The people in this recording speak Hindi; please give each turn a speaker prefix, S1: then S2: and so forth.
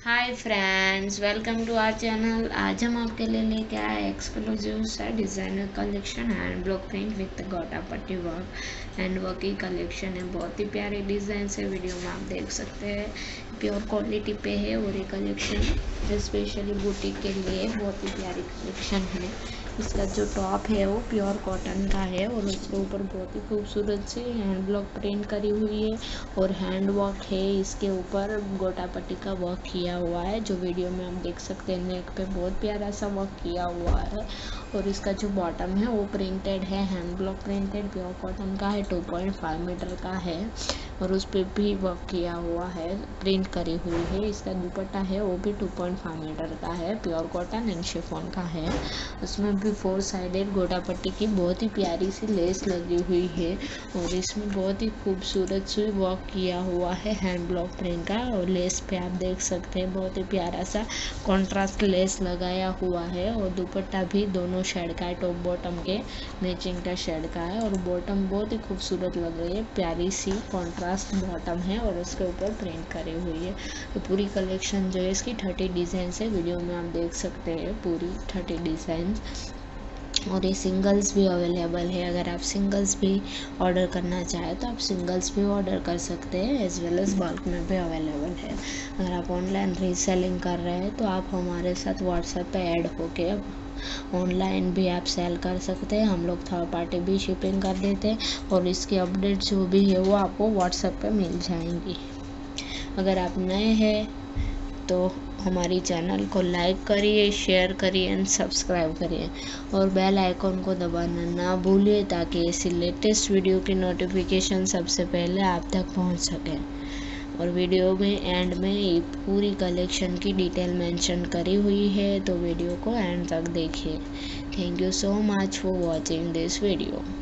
S1: Hi friends, welcome to our channel. आज हम आपके लिए लेके आए एक्सक्लूसिव सा designer collection hand block print with gota patti work hand work की कलेक्शन है। बहुत ही प्यारे डिज़ाइन है, वीडियो में आप देख सकते हैं। प्योर क्वालिटी पे है और ये कलेक्शन स्पेशली बुटीक के लिए बहुत ही प्यारी कलेक्शन है। इसका जो टॉप है वो प्योर कॉटन का है और उसके ऊपर बहुत ही खूबसूरत से हैंड ब्लॉक प्रिंट करी हुई है और हैंड वर्क है। इसके ऊपर गोटा पट्टी का वर्क किया हुआ है, जो वीडियो में आप देख सकते हैं। नेक पे बहुत प्यारा सा वर्क किया हुआ है और इसका जो बॉटम है वो प्रिंटेड है, hand block printed pure cotton का है, 2.5 मीटर का है और उस पर भी वर्क किया हुआ है, प्रिंट करी हुई है। इसका दुपट्टा है वो भी 2.5 मीटर का है, प्योर कॉटन एंड शिफॉन का है। उसमें भी 4 साइडेड गोटा पट्टी की बहुत ही प्यारी सी लेस लगी हुई है और इसमें बहुत ही खूबसूरत से वर्क किया हुआ है हैंड ब्लॉक प्रिंट का। और लेस पे आप देख सकते हैं बहुत ही प्यारा सा कॉन्ट्रास्ट लेस लगाया हुआ है और दुपट्टा भी दोनों शेड का है, टॉप बॉटम के मैचिंग का शेड का है और बॉटम बहुत ही खूबसूरत लग रही है, प्यारी सी कॉन्ट्रास्ट बॉटम है और उसके ऊपर प्रिंट करी हुई है। तो पूरी कलेक्शन जो है इसकी 30 डिज़ाइन है, वीडियो में आप देख सकते हैं पूरी 30 डिज़ाइन। और ये सिंगल्स भी अवेलेबल है, अगर आप सिंगल्स भी ऑर्डर करना चाहें तो आप सिंगल्स भी ऑर्डर कर सकते हैं, एज वेल एज बल्क में भी अवेलेबल है। अगर आप ऑनलाइन रीसेलिंग कर रहे हैं तो आप हमारे साथ व्हाट्सएप पे ऐड होके ऑनलाइन भी आप सेल कर सकते हैं। हम लोग थर्ड पार्टी भी शिपिंग कर देते हैं और इसकी अपडेट जो भी है वो आपको व्हाट्सएप पे मिल जाएंगी। अगर आप नए हैं तो हमारी चैनल को लाइक करिए, शेयर करिए एंड सब्सक्राइब करिए और बेल आइकॉन को दबाना ना भूलिए ताकि ऐसी लेटेस्ट वीडियो की नोटिफिकेशन सबसे पहले आप तक पहुंच सके। और वीडियो में एंड में ये पूरी कलेक्शन की डिटेल मेंशन करी हुई है, तो वीडियो को एंड तक देखिए। Thank you so much for watching this video.